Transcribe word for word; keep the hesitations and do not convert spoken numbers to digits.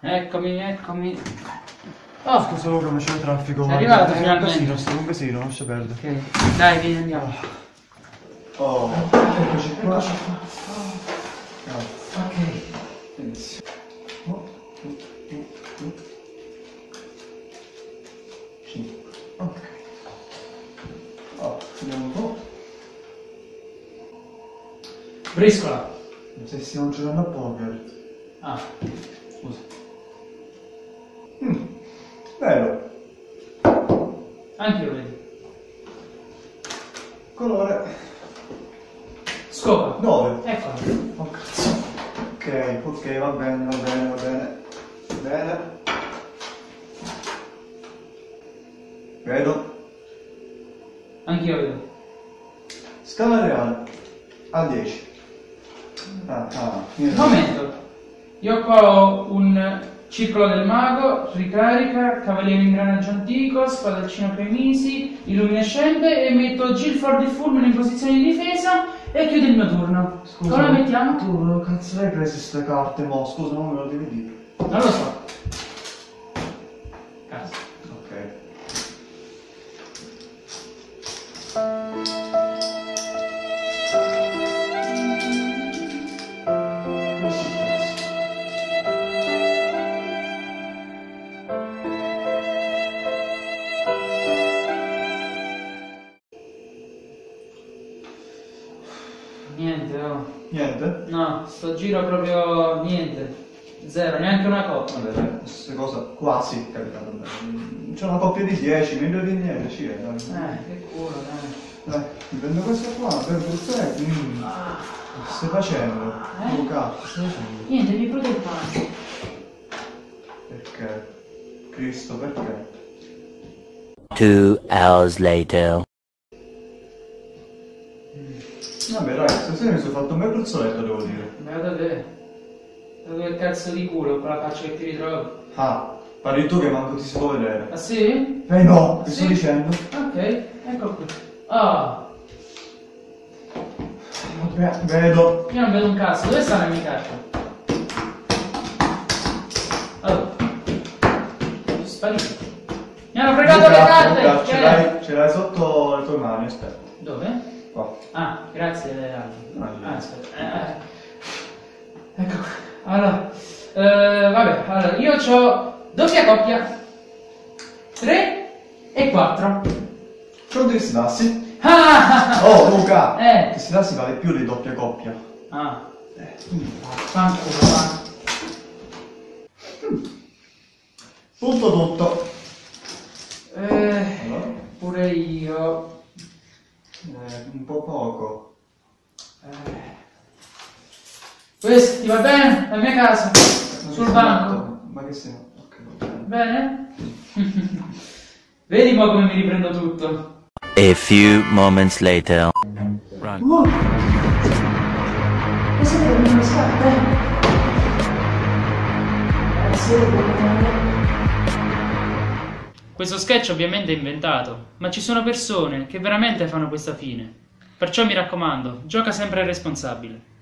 Eccomi, eccomi. Oh, scusa Luca, ma c'è il traffico. Sei arrivato eh, finalmente. Un casino, sto un casino, non si perde. Ok, dai, vieni, andiamo. Oh, eccoci qua. Eccoci qua. Oh. Ok. Benissimo. Oh, tu, tu, tu. cinque. Ok. Oh, vediamo un po'. Briscola. Se stiamo giocando a poker. Ah, scusa. Mm, bello. Anche io vedo. Colore. Scopa. nove. Eccola. Oh cazzo. Ok, ok, va bene, va bene, va bene. Bene. Vedo. Anch'io vedo. Scala reale. A dieci. Ah, ah, Un niente. momento. Io qua ho un circolo del mago, ricarica, cavaliere ingranaggio antico, spadaccino premisi, illuminescente e metto Gilford il fulmine in posizione di difesa e chiudo il mio turno. Scusa, Come la mettiamo? Tu dove cazzo hai preso queste carte, mo? Scusa, non me lo devi dire. Non lo so. Cazzo. Ok. Niente, oh. Niente? No, sto giro proprio niente. Zero, neanche una coppia. Vabbè, dai, questa cosa quasi capitata bene. C'è una coppia di dieci, meglio di niente, ci è, dai. Eh, che culo, dai. Dai, mi prendo questa qua, per te. Mm. Ah, Che stai facendo? Eh? Luca, che stai facendo? niente, mi prude il pane. Perché? Cristo, perché? Two hours later. Vabbè, dai, stasera mi sono fatto un bel bruzzoletto, devo dire. Beato a te. Da quel cazzo di culo con la faccia che ti ritrovo. Ah, parli tu che manco ti si può vedere. Ah sì? Eh no, ti Sì. sto dicendo. Ok, ecco qui. Ah, Vabbè, vedo. io non vedo un cazzo, dove sta la mia carta? Allora. Sparito. Mi hanno fregato Luca, le carte! Luca, Che ce è? l'hai, ce l'hai sotto le tue mani, aspetta. Dove? Qua. Ah, grazie. Ah, Ah, aspetta. Eh, eh. Ecco qua. Allora, eh, vabbè, allora, io ho doppia coppia. tre e quattro. C'ho dei slassi. Ah! Oh, Luca! Eh. Che slassi vale più di doppia coppia. Ah, Eh. fanculo, va. Punto tutto. Eh, Allora? pure io. Eh, un po' poco. Eh. Questo ti va bene? La mia casa? Ma Sul che banco? sei- Ma che sei? Ok, va bene. Bene? Vedi mo come mi riprendo tutto. A few moments later. Run. Uh. Questo è uno scatto, eh? Eh, sì, questo sketch ovviamente è inventato, ma ci sono persone che veramente fanno questa fine. Perciò mi raccomando, gioca sempre responsabile.